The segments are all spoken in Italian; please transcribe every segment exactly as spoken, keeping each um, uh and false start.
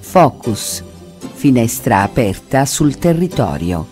Focus, finestra aperta sul territorio.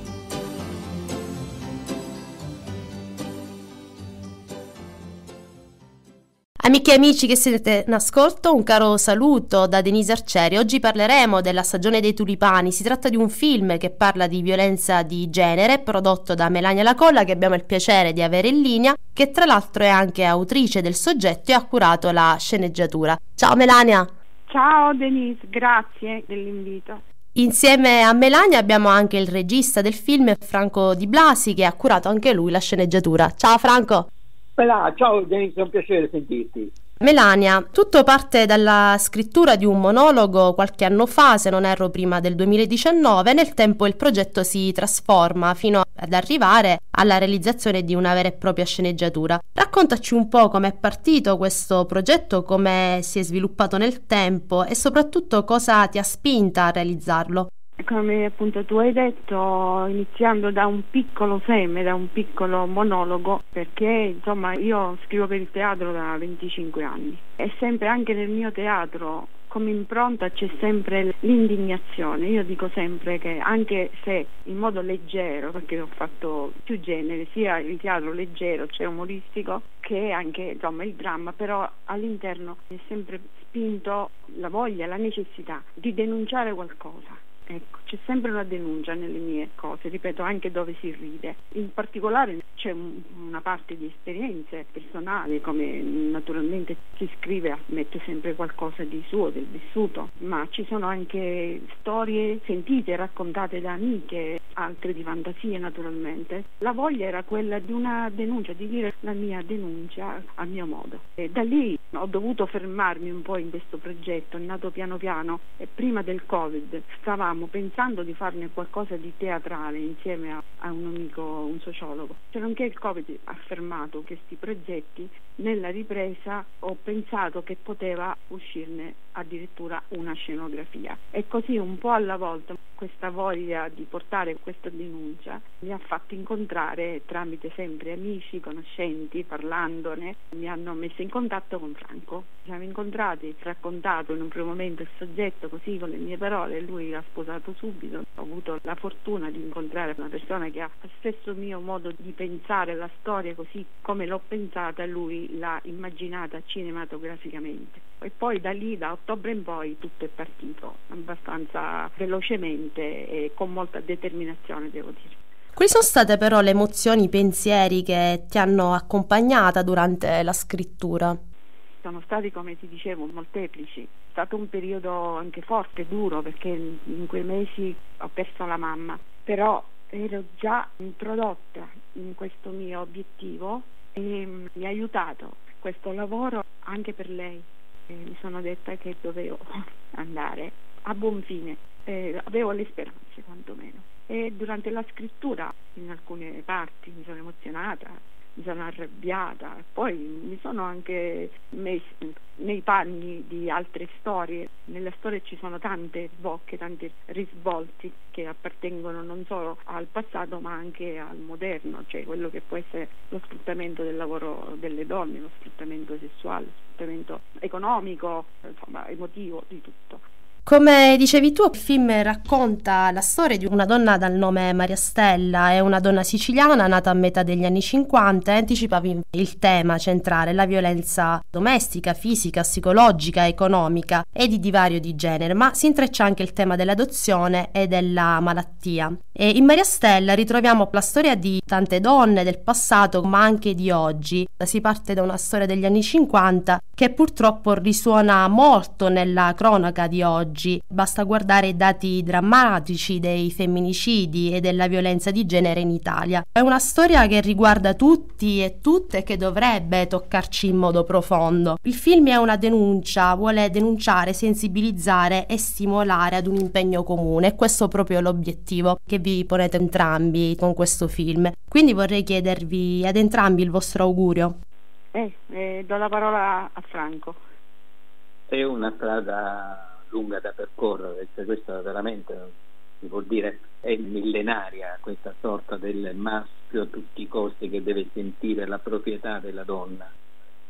Amiche e amici che siete in ascolto, un caro saluto da Denise Arcieri. Oggi parleremo della Stagione dei tulipani. Si tratta di un film che parla di violenza di genere, prodotto da Melania Lacolla, che abbiamo il piacere di avere in linea, che tra l'altro è anche autrice del soggetto e ha curato la sceneggiatura. Ciao Melania! Ciao Denise, grazie dell'invito. Insieme a Melania abbiamo anche il regista del film, Franco Di Blasi, che ha curato anche lui la sceneggiatura. Ciao Franco! Bella, ciao Denise, è un piacere sentirti. Melania, tutto parte dalla scrittura di un monologo qualche anno fa, se non erro prima del duemiladiciannove. Nel tempo il progetto si trasforma fino ad arrivare alla realizzazione di una vera e propria sceneggiatura. Raccontaci un po' com'è partito questo progetto, come si è sviluppato nel tempo e soprattutto cosa ti ha spinta a realizzarlo. Come appunto tu hai detto, iniziando da un piccolo seme, da un piccolo monologo, perché insomma io scrivo per il teatro da venticinque anni e sempre anche nel mio teatro come impronta c'è sempre l'indignazione. Io dico sempre che anche se in modo leggero, perché ho fatto più generi, sia il teatro leggero, cioè umoristico, che anche insomma il dramma, però all'interno è sempre spinto la voglia, la necessità di denunciare qualcosa. Ecco, c'è sempre una denuncia nelle mie cose, ripeto, anche dove si ride. In particolare c'è un, una parte di esperienze personali, come naturalmente chi scrive mette sempre qualcosa di suo, del vissuto, ma ci sono anche storie sentite, raccontate da amiche, altre di fantasie naturalmente. La voglia era quella di una denuncia, di dire la mia denuncia a mio modo. E da lì ho dovuto fermarmi un po' in questo progetto, è nato piano piano e prima del Covid stavamo pensando di farne qualcosa di teatrale insieme a, a un amico, un sociologo. Se non che il Covid ha fermato questi progetti, nella ripresa ho pensato che poteva uscirne addirittura una scenografia e così un po' alla volta questa voglia di portare questa denuncia mi ha fatto incontrare tramite sempre amici, conoscenti, parlandone, mi hanno messo in contatto con Franco. Ci siamo incontrati, raccontato in un primo momento il soggetto così con le mie parole e lui ha sposato subito. Ho avuto la fortuna di incontrare una persona che ha lo stesso mio modo di pensare la storia così come l'ho pensata, lui l'ha immaginata cinematograficamente. E poi da lì, da ottobre in poi, tutto è partito abbastanza velocemente e con molta determinazione, devo dire. Quali sono state però le emozioni, i pensieri che ti hanno accompagnata durante la scrittura? Sono stati, come ti dicevo, molteplici. È stato un periodo anche forte, duro, perché in quei mesi ho perso la mamma, però ero già introdotta in questo mio obiettivo e mi ha aiutato questo lavoro anche per lei. E mi sono detta che dovevo andare a buon fine, eh, avevo le speranze quantomeno. E durante la scrittura in alcune parti mi sono emozionata, mi sono arrabbiata, poi mi sono anche messa nei panni di altre storie. Nella storia ci sono tante sbocche, tanti risvolti che appartengono non solo al passato ma anche al moderno, cioè quello che può essere lo sfruttamento del lavoro delle donne, lo sfruttamento sessuale, lo sfruttamento economico, insomma emotivo, di tutto. Come dicevi tu, il film racconta la storia di una donna dal nome Maria Stella, è una donna siciliana nata a metà degli anni cinquanta e anticipavi il tema centrale, la violenza domestica, fisica, psicologica, economica e di divario di genere, ma si intreccia anche il tema dell'adozione e della malattia. E in Maria Stella ritroviamo la storia di tante donne del passato ma anche di oggi. Si parte da una storia degli anni cinquanta che purtroppo risuona molto nella cronaca di oggi. Basta guardare i dati drammatici dei femminicidi e della violenza di genere in Italia. È una storia che riguarda tutti e tutte e che dovrebbe toccarci in modo profondo. Il film è una denuncia, vuole denunciare, sensibilizzare e stimolare ad un impegno comune. E questo è proprio l'obiettivo che vi ponete entrambi con questo film. Quindi vorrei chiedervi ad entrambi il vostro augurio. Eh, eh, do la parola a Franco. È una strada lunga da percorrere, cioè questa veramente si può dire è millenaria, questa sorta del maschio a tutti i costi che deve sentire la proprietà della donna.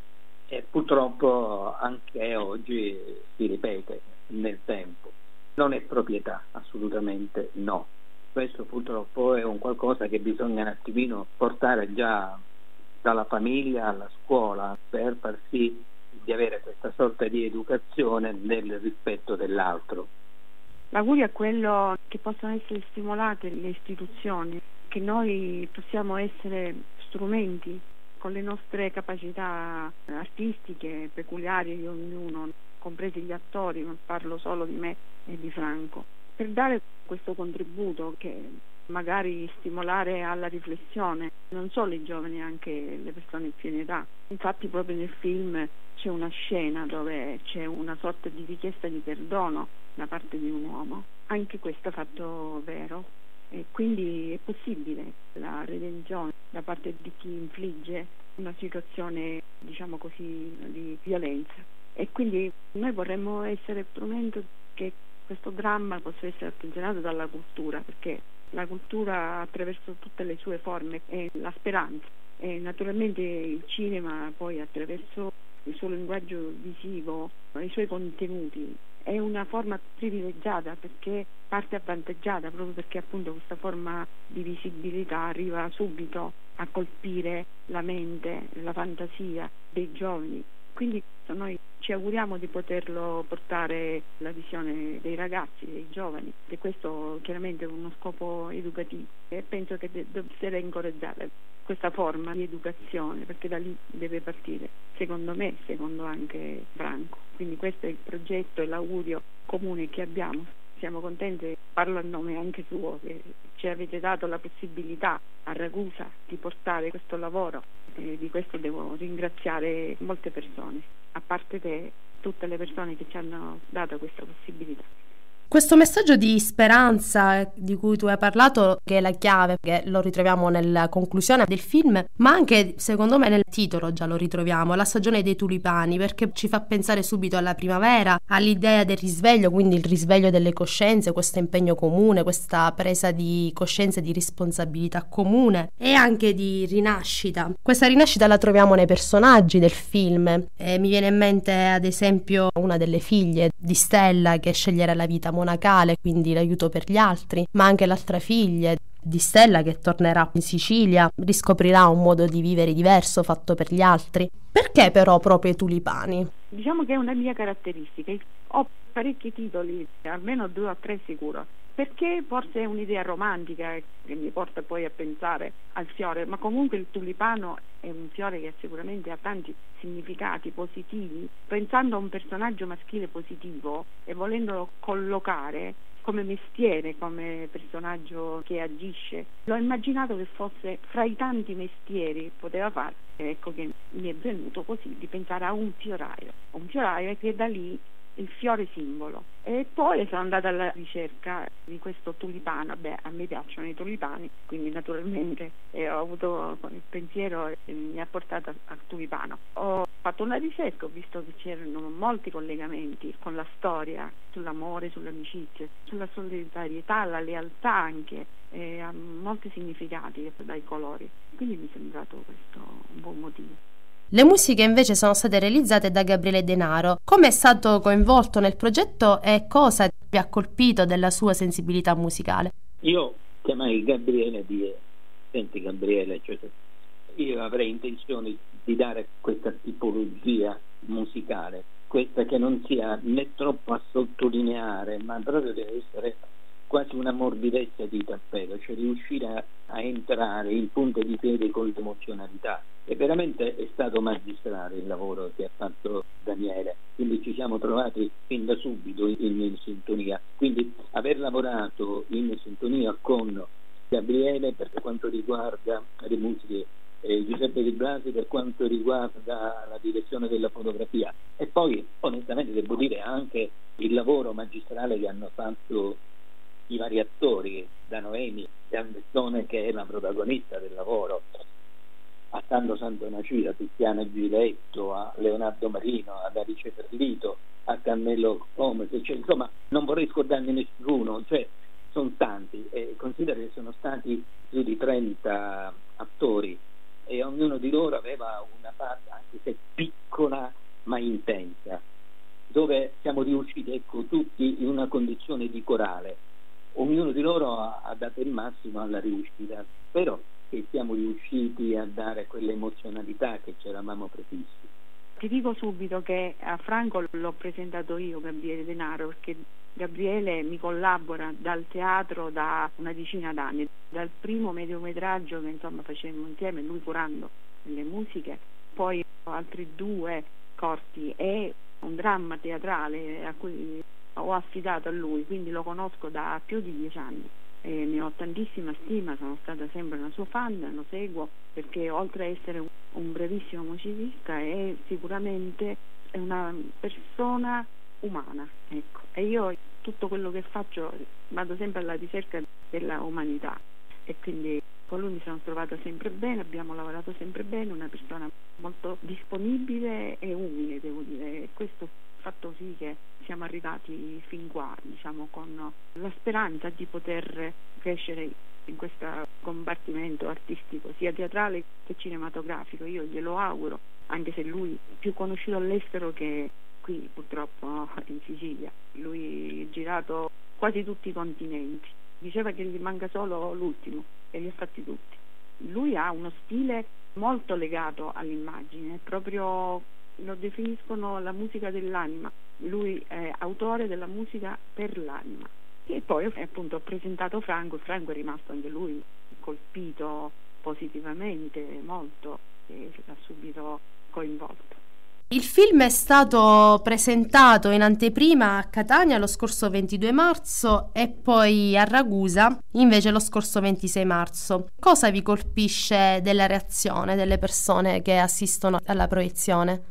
e purtroppo anche oggi si ripete nel tempo. Non è proprietà, assolutamente no. Questo purtroppo è un qualcosa che bisogna un attimino portare già dalla famiglia alla scuola per far sì di avere questa sorta di educazione nel rispetto dell'altro. L'augurio è quello che possano essere stimolate le istituzioni, che noi possiamo essere strumenti con le nostre capacità artistiche peculiari di ognuno, compresi gli attori, non parlo solo di me e di Franco, per dare questo contributo che magari stimolare alla riflessione non solo i giovani, anche le persone più in età. Infatti proprio nel film c'è una scena dove c'è una sorta di richiesta di perdono da parte di un uomo, anche questo fatto vero, e quindi è possibile la redenzione da parte di chi infligge una situazione, diciamo così, di violenza. E quindi noi vorremmo essere strumento che questo dramma possa essere attenzionato dalla cultura, perché la cultura attraverso tutte le sue forme è la speranza, e naturalmente il cinema poi attraverso il suo linguaggio visivo, i suoi contenuti, è una forma privilegiata perché parte avvantaggiata, proprio perché appunto questa forma di visibilità arriva subito a colpire la mente, la fantasia dei giovani. Quindi noi ci auguriamo di poterlo portare alla visione dei ragazzi, dei giovani, e questo chiaramente è uno scopo educativo, e penso che deve essere incoraggiata questa forma di educazione, perché da lì deve partire, secondo me, secondo anche Franco. Quindi questo è il progetto e l'augurio comune che abbiamo. Siamo contenti, parlo a nome anche suo, che ci avete dato la possibilità a Ragusa di portare questo lavoro, e di questo devo ringraziare molte persone, a parte te, tutte le persone che ci hanno dato questa possibilità. Questo messaggio di speranza di cui tu hai parlato, che è la chiave, che lo ritroviamo nella conclusione del film, ma anche secondo me nel titolo già lo ritroviamo, La stagione dei tulipani, perché ci fa pensare subito alla primavera, all'idea del risveglio, quindi il risveglio delle coscienze, questo impegno comune, questa presa di coscienza e di responsabilità comune e anche di rinascita. Questa rinascita la troviamo nei personaggi del film, e mi viene in mente ad esempio una delle figlie di Stella che sceglierà la vita monacale, quindi l'aiuto per gli altri, ma anche l'altra figlia di Stella che tornerà in Sicilia, riscoprirà un modo di vivere diverso fatto per gli altri. Perché però proprio i tulipani? Diciamo che è una mia caratteristica, ho parecchi titoli, almeno due o tre sicuro, perché forse è un'idea romantica che mi porta poi a pensare al fiore, ma comunque il tulipano è un fiore che sicuramente ha tanti significati positivi. Pensando a un personaggio maschile positivo e volendolo collocare come mestiere, come personaggio che agisce, l'ho immaginato che fosse fra i tanti mestieri che poteva fare. Ecco che mi è venuto così di pensare a un fioraio, un fioraio che da lì il fiore simbolo. E poi sono andata alla ricerca di questo tulipano. Beh, a me piacciono i tulipani, quindi naturalmente eh, ho avuto il pensiero e mi ha portato al tulipano. Ho fatto una ricerca, ho visto che c'erano molti collegamenti con la storia, sull'amore, sull'amicizia, sulla solidarietà, la lealtà anche, e ha molti significati dai colori. Quindi mi è sembrato questo un buon motivo. Le musiche invece sono state realizzate da Gabriele Denaro. Come è stato coinvolto nel progetto e cosa vi ha colpito della sua sensibilità musicale? Io chiamai Gabriele e dire: senti Gabriele, cioè, io avrei intenzione di dare questa tipologia musicale, questa che non sia né troppo a sottolineare, ma proprio deve essere quasi una morbidezza di tappeto, cioè riuscire a, a entrare in punta di piedi con l'emozionalità. E veramente è stato magistrale il lavoro che ha fatto Daniele, quindi ci siamo trovati fin da subito in, in sintonia. Quindi aver lavorato in sintonia con Gabriele per quanto riguarda le musiche, eh, Giuseppe Di Blasi per quanto riguarda la direzione della fotografia, e poi onestamente devo dire anche il lavoro magistrale che hanno fatto i vari attori, da Noemi Gambestone, che è la protagonista del lavoro, a Sandro Santonacì, a Tiziana Giletto, a Leonardo Marino, ad Alice Perlito, a Carmelo Gomes, cioè, insomma non vorrei scordarne nessuno, cioè sono tanti, e considero che sono stati più di trenta attori e ognuno di loro aveva una parte, anche se piccola ma intensa, dove siamo riusciti, ecco, tutti in una condizione di corale. Ognuno di loro ha, ha dato il massimo alla riuscita, spero che siamo riusciti a dare quell'emozionalità che ci eravamo prefissi. Ti dico subito che a Franco l'ho presentato io, Gabriele Denaro, perché Gabriele mi collabora dal teatro da una decina d'anni, dal primo mediometraggio che insomma facemmo insieme, lui curando le musiche, poi altri due corti e un dramma teatrale a cui ho affidato a lui, quindi lo conosco da più di dieci anni e ne ho tantissima stima, sono stata sempre una sua fan, lo seguo perché oltre a essere un bravissimo musicista è sicuramente è una persona umana, ecco. E io tutto quello che faccio vado sempre alla ricerca della umanità e quindi con lui mi sono trovata sempre bene, abbiamo lavorato sempre bene, una persona molto disponibile e umile, devo dire, e questo ha fatto sì che siamo arrivati fin qua, diciamo, con la speranza di poter crescere in questo compartimento artistico sia teatrale che cinematografico. Io glielo auguro, anche se lui è più conosciuto all'estero che qui purtroppo in Sicilia. Lui ha girato quasi tutti i continenti, diceva che gli manca solo l'ultimo e li ha fatti tutti. Lui ha uno stile molto legato all'immagine, proprio lo definiscono la musica dell'anima. Lui è autore della musica per l'anima. E poi appunto ho presentato Franco, Franco è rimasto anche lui colpito positivamente molto e l'ha subito coinvolto. Il film è stato presentato in anteprima a Catania lo scorso ventidue marzo e poi a Ragusa invece lo scorso ventisei marzo. Cosa vi colpisce della reazione delle persone che assistono alla proiezione?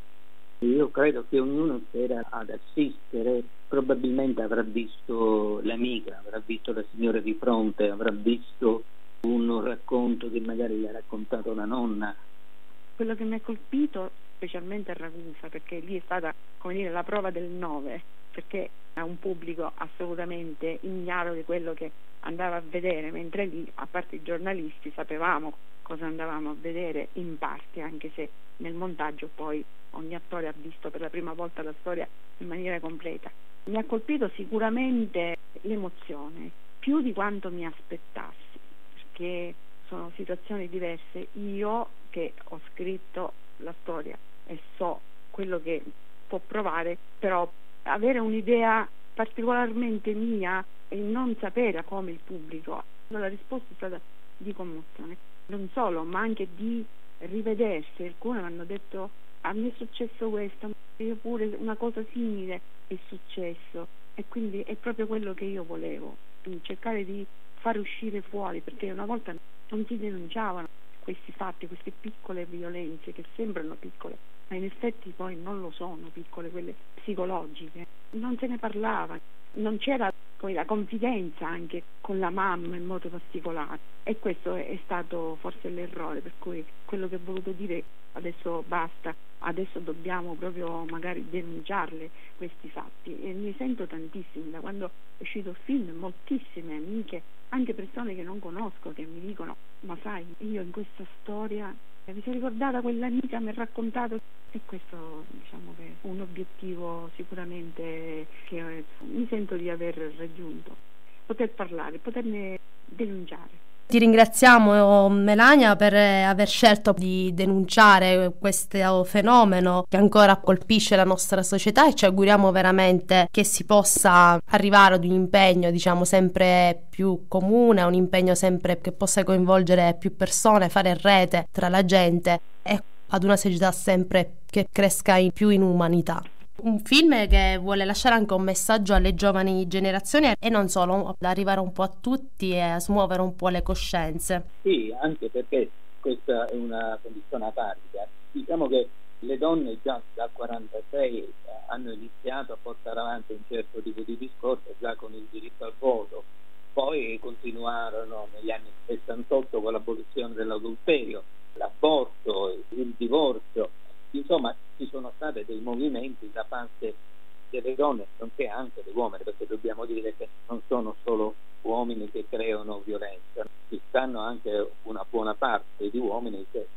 Io credo che ognuno che era ad assistere probabilmente avrà visto l'amica, avrà visto la signora di fronte, avrà visto un racconto che magari gli ha raccontato la nonna. Quello che mi ha colpito specialmente a Ragusa, perché lì è stata, come dire, la prova del nove, perché ha un pubblico assolutamente ignaro di quello che andava a vedere, mentre lì, a parte i giornalisti, sapevamo cosa andavamo a vedere in parte, anche se nel montaggio poi ogni attore ha visto per la prima volta la storia in maniera completa. Mi ha colpito sicuramente l'emozione, più di quanto mi aspettassi, perché sono situazioni diverse. Io che ho scritto la storia e so quello che può provare, però avere un'idea particolarmente mia e non sapere come il pubblico, la risposta è stata di commozione, non solo, ma anche di rivedersi. Alcuni mi hanno detto: a me è successo questo, io pure una cosa simile è successo, e quindi è proprio quello che io volevo, cercare di far uscire fuori, perché una volta non si denunciavano questi fatti, queste piccole violenze che sembrano piccole, ma in effetti poi non lo sono piccole, quelle psicologiche. Non se ne parlava, non c'era poi la confidenza anche con la mamma in modo particolare, e questo è stato forse l'errore, per cui quello che ho voluto dire: adesso basta, adesso dobbiamo proprio magari denunciarle questi fatti. E mi sento tantissimo, da quando è uscito il film, moltissime amiche, anche persone che non conosco, che mi dicono: ma sai, io in questa storia mi si è ricordata quell'amica, mi ha raccontato. E questo, diciamo, che è un obiettivo sicuramente che mi sento di aver raggiunto, poter parlare, poterne denunciare. Ti ringraziamo, Melania, per aver scelto di denunciare questo fenomeno che ancora colpisce la nostra società, e ci auguriamo veramente che si possa arrivare ad un impegno, diciamo, sempre più comune, un impegno sempre che possa coinvolgere più persone, fare rete tra la gente e ad una società sempre che cresca in più in umanità. Un film che vuole lasciare anche un messaggio alle giovani generazioni e non solo, ad arrivare un po' a tutti e a smuovere un po' le coscienze. Sì, anche perché questa è una condizione atavica. Diciamo che le donne già dal quarantasei hanno iniziato a portare avanti un certo tipo di discorso, già con il diritto al voto, poi continuarono negli anni sessantotto con l'abolizione dell'adulterio, l'aborto, il divorzio. Insomma, ci sono stati dei movimenti da parte delle donne, nonché anche degli uomini, perché dobbiamo dire che non sono solo uomini che creano violenza, ci stanno anche una buona parte di uomini che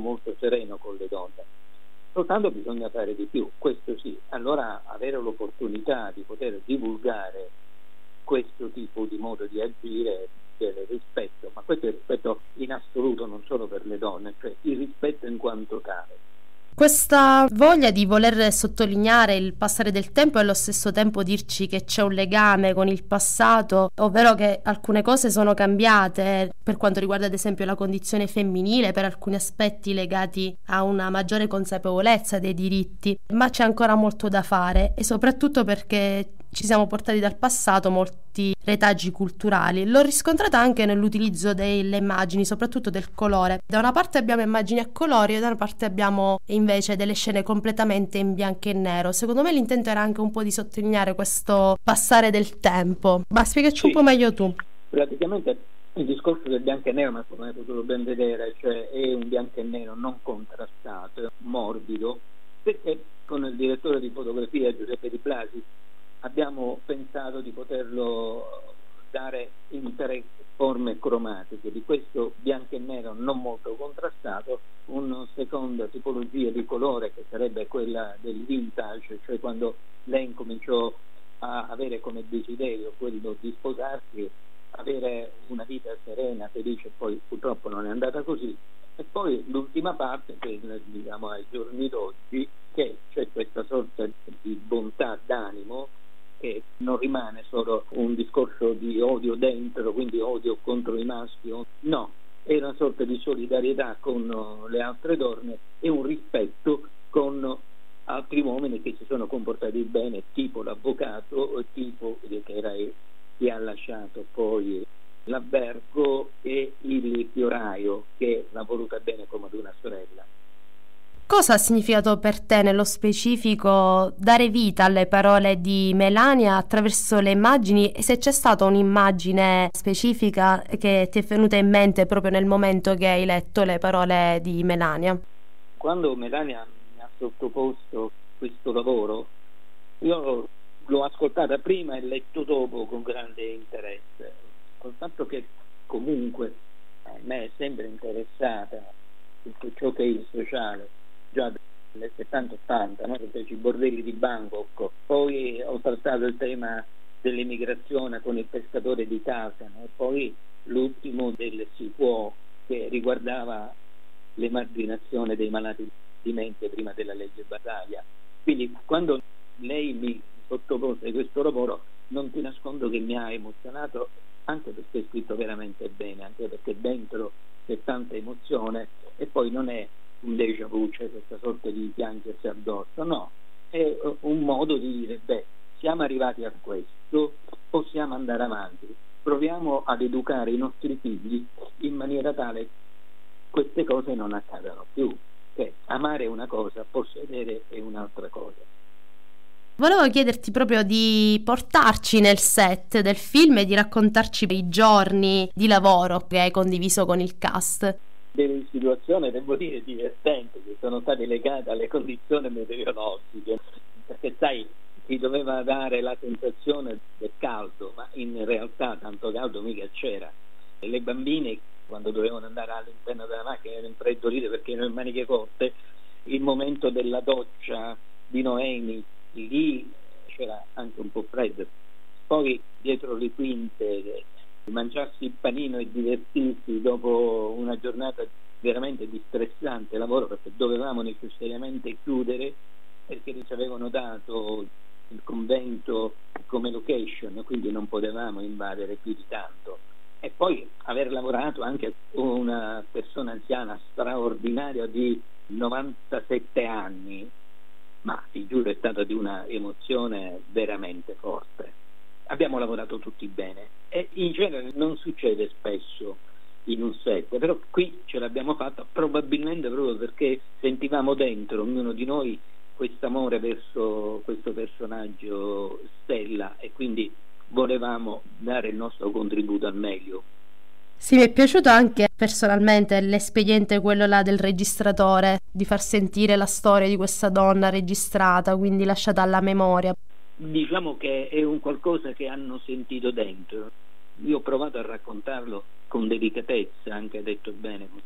molto sereno con le donne, soltanto bisogna fare di più, questo sì. Allora avere l'opportunità di poter divulgare questo tipo di modo di agire del rispetto, ma questo è il rispetto in assoluto, non solo per le donne, cioè il rispetto in quanto tale. Questa voglia di voler sottolineare il passare del tempo e allo stesso tempo dirci che c'è un legame con il passato, ovvero che alcune cose sono cambiate per quanto riguarda ad esempio la condizione femminile, per alcuni aspetti legati a una maggiore consapevolezza dei diritti, ma c'è ancora molto da fare, e soprattutto perché ci siamo portati dal passato molti retaggi culturali. L'ho riscontrata anche nell'utilizzo delle immagini, soprattutto del colore. Da una parte abbiamo immagini a colori e da una parte abbiamo invece delle scene completamente in bianco e nero. Secondo me l'intento era anche un po' di sottolineare questo passare del tempo. Ma spiegaci sì. un po' meglio tu. Praticamente il discorso del bianco e nero, ma come hai potuto ben vedere, cioè è un bianco e nero non contrastato, è morbido, perché con il direttore di fotografia Giuseppe Di Blasi abbiamo pensato di poterlo dare in tre forme cromatiche, di questo bianco e nero non molto contrastato, una seconda tipologia di colore che sarebbe quella del vintage, cioè quando lei incominciò a avere come desiderio quello di sposarsi, avere una vita serena, felice, poi purtroppo non è andata così, e poi l'ultima parte che diciamo ai giorni d'oggi, che c'è questa sorta di bontà d'animo che non rimane solo un discorso di odio dentro, quindi odio contro i maschi, no, è una sorta di solidarietà con le altre donne e un rispetto con altri uomini che si sono comportati bene, tipo l'avvocato, tipo che era che ha lasciato poi l'albergo, e il fioraio che l'ha voluta bene come ad una sorella. Cosa ha significato per te nello specifico dare vita alle parole di Melania attraverso le immagini, e se c'è stata un'immagine specifica che ti è venuta in mente proprio nel momento che hai letto le parole di Melania? Quando Melania mi ha sottoposto questo lavoro, io l'ho ascoltata prima e letto dopo con grande interesse, col fatto che comunque a me è sempre interessata tutto ciò che è il sociale, già nel settanta ottanta, no? I bordelli di Bangkok, poi ho trattato il tema dell'immigrazione con il pescatore di Tarzan, e poi l'ultimo del Si può, che riguardava l'emarginazione dei malati di mente prima della legge Basaglia. Quindi quando lei mi sottopose questo lavoro, non ti nascondo che mi ha emozionato, anche perché è scritto veramente bene, anche perché dentro c'è tanta emozione, e poi non è un déjà vu, cioè questa sorta di piangersi addosso, no, è un modo di dire, beh, siamo arrivati a questo, possiamo andare avanti, proviamo ad educare i nostri figli in maniera tale che queste cose non accadano più, che amare è una cosa, possedere è un'altra cosa. Volevo chiederti proprio di portarci nel set del film e di raccontarci i giorni di lavoro che hai condiviso con il cast. Delle situazioni, devo dire, divertenti, che sono state legate alle condizioni meteorologiche, perché sai, ti doveva dare la sensazione del caldo, ma in realtà tanto caldo mica c'era. E le bambine, quando dovevano andare all'interno della macchina, erano infreddolite perché erano in maniche corte. Il momento della doccia di Noemi, lì c'era anche un po' freddo. Poi dietro le quinte, mangiarsi il panino e divertirsi dopo una giornata veramente di stressante lavoro, perché dovevamo necessariamente chiudere perché ci avevano dato il convento come location, quindi non potevamo invadere più di tanto. E poi aver lavorato anche con una persona anziana straordinaria di novantasette anni, ma ti giuro è stata di una emozione veramente forte. Abbiamo lavorato tutti bene e in genere non succede spesso in un set, però qui ce l'abbiamo fatta probabilmente proprio perché sentivamo dentro ognuno di noi quest'amore verso questo personaggio Stella, e quindi volevamo dare il nostro contributo al meglio. Sì, mi è piaciuto anche personalmente l'espediente, quello là del registratore, di far sentire la storia di questa donna registrata, quindi lasciata alla memoria. Diciamo che è un qualcosa che hanno sentito dentro. Io ho provato a raccontarlo con delicatezza, anche detto bene,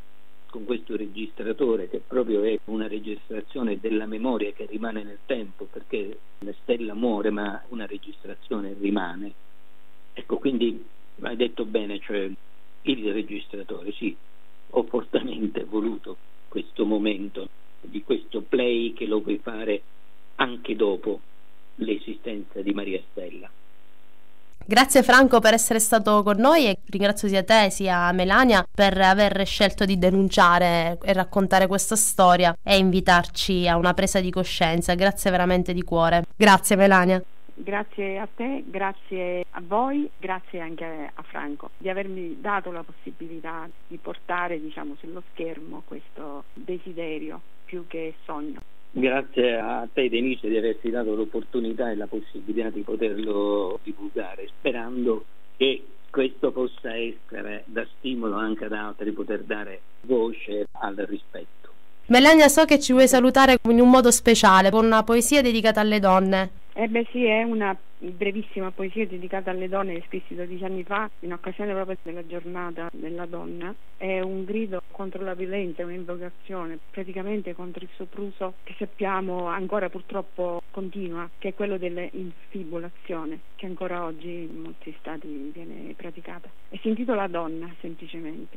con questo registratore, che proprio è una registrazione della memoria che rimane nel tempo, perché la stella muore ma una registrazione rimane. Ecco, quindi hai detto bene, cioè il registratore, sì, ho fortemente voluto questo momento di questo play che lo puoi fare anche dopo l'esistenza di Maria Stella. Grazie Franco per essere stato con noi, e ringrazio sia te sia Melania per aver scelto di denunciare e raccontare questa storia e invitarci a una presa di coscienza. Grazie veramente di cuore. Grazie Melania. Grazie a te, grazie a voi, grazie anche a Franco di avermi dato la possibilità di portare, diciamo, sullo schermo questo desiderio più che sogno. Grazie a te Denise di averti dato l'opportunità e la possibilità di poterlo divulgare, sperando che questo possa essere da stimolo anche ad altri, poter dare voce al rispetto. Melania, so che ci vuoi salutare in un modo speciale con una poesia dedicata alle donne. Eh beh sì, è una brevissima poesia dedicata alle donne che scrissi dodici anni fa in occasione proprio della giornata della donna. È un grido contro la violenza, un'invocazione praticamente contro il sopruso che sappiamo ancora purtroppo continua, che è quello dell'infibulazione, che ancora oggi in molti stati viene praticata. E si intitola Donna, semplicemente.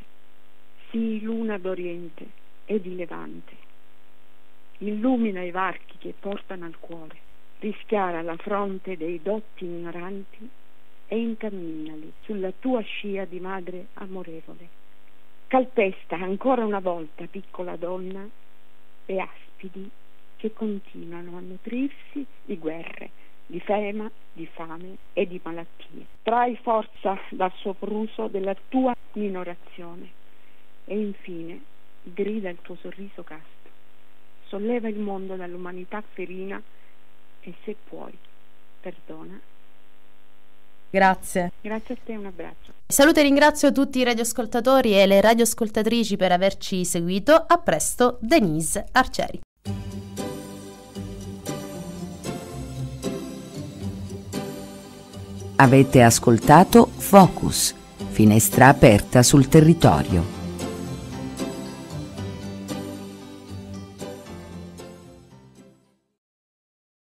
Sii luna d'Oriente e di Levante, illumina i varchi che portano al cuore, rischiara la fronte dei dotti ignoranti e incamminali sulla tua scia di madre amorevole. Calpesta ancora una volta, piccola donna, le aspidi che continuano a nutrirsi di guerre, di fema, di fame e di malattie. Trai forza dal sopruso della tua minorazione e infine grida il tuo sorriso casto. Solleva il mondo dall'umanità ferina e se puoi, perdona. Grazie. Grazie a te, un abbraccio. Saluto e ringrazio tutti i radioascoltatori e le radioascoltatrici per averci seguito. A presto, Denise Arcieri. Avete ascoltato Focus, finestra aperta sul territorio.